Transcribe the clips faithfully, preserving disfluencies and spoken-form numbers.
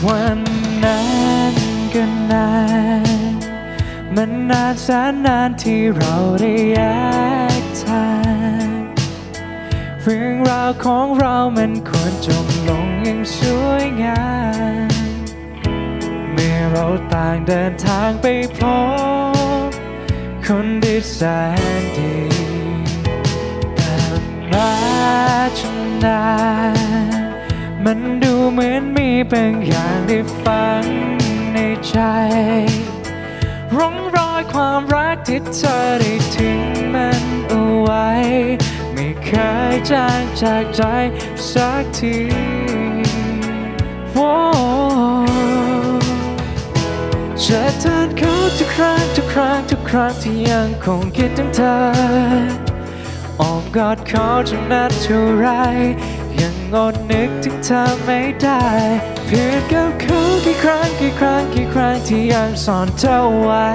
วันนั้นก็นานมันนานแสนนานที่เราได้แยกทางเรื่องราวของเรามันควรจบลงอย่างสวยงามเมื่อเราต่างเดินทางไปพบคนที่แสนดีแต่มาจนนานมันดูเหมือนมีบางอย่างที่ฝังในใจร่องรอยความรักที่เธอได้ทิ้งมันเอาไว้ไม่เคยจางจากใจสักทีจะเดินเข้าทุกครั้งทุกครั้งทุกครั้งที่ยังคงคิดถึงเธออ้อมกอดเขาจนนานเท่าไรยังอดนึกถึงเธอไม่ได้เพียงกับเขากี่ครั้งกี่ครั้งกี่ครั้งที่ยังซ่อนเธอไว้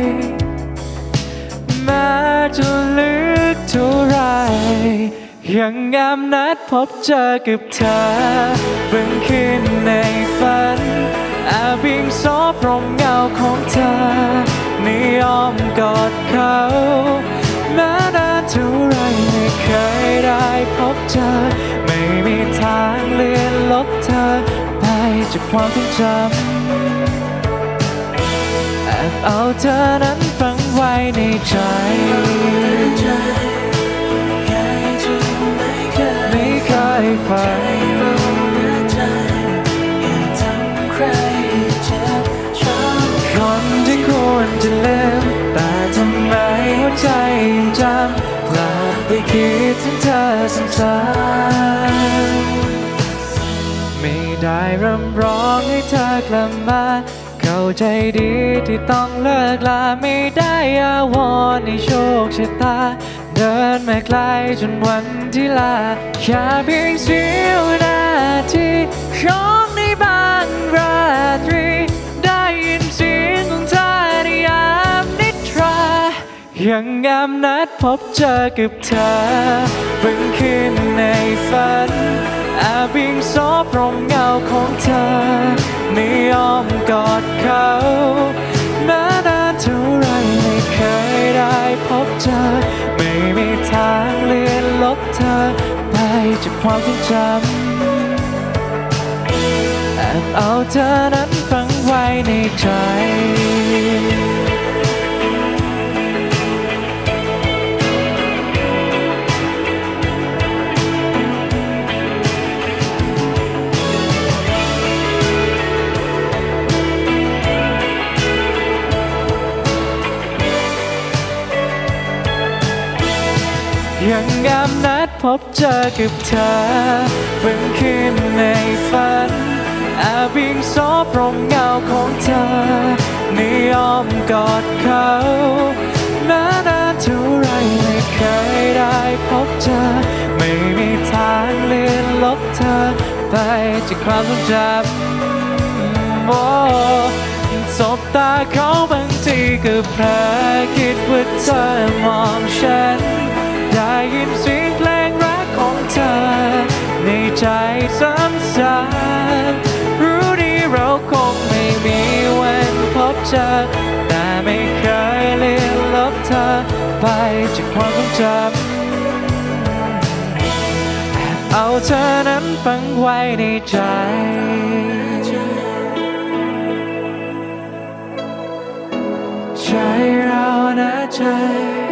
แม้จะลึกเท่าไรยังงามนัดพบเจอกับเธอบางคืนในฝันแอบอิงซบร่มเงาของเธอในอ้อมกอดเขาแม้นานเท่าไรไม่เคยได้พบเจอไม่มีทางเลือนลบเธอไปจากความทรงจำแอบเอาเธอนั้นฝังไว้ในใจไม่เคยฝันคนที่ควรจะลืมแต่ทำไมหัวใจยังจำกลับไปคิดถึงเธอซ้ำๆไม่ได้รำร้องให้เธอกลับมาเข้าใจดีที่ต้องเลิกลาไม่ได้อาวรณ์ในโชคชะตาเดินมาไกลจนวันที่ลาแค่เพียงเสี้ยวนาทีของในบางราตรีได้ยินเสียงของเธอในยามนิทรายังงามนัดพบเจอกับเธอบางคืนในฝันแอบอิงซบร่มเงาของเธอในอ้อมกอดเขาแม้นานเท่าไรไม่เคยได้พบเจอไม่มีทางเลือนลบเธอไปจากความทรงจำแอบเอาเธอนั้นฝังไว้ในใจยังงามนัดพบเจอกับเธอบางคืนในฝันแอบอิงซบร่มเงาของเธอในอ้อมกอดเขาแม้นานเท่าไรไม่เคยได้พบเจอไม่มีทางเลือนลบเธอไปจากความทรงจำโอ้สบตาเขาบางทีก็เพลอคิดว่าเธอมองฉันได้ยินเสียงเพลงรักของเธอในใจซ้ำๆรู้ดีเราคงไม่มีวันพบเจอแต่ไม่เคยเลือนลบเธอไปจากความทรงจำแอบเอาเธอนั้นฝังไว้ในใจใจเรานะใจ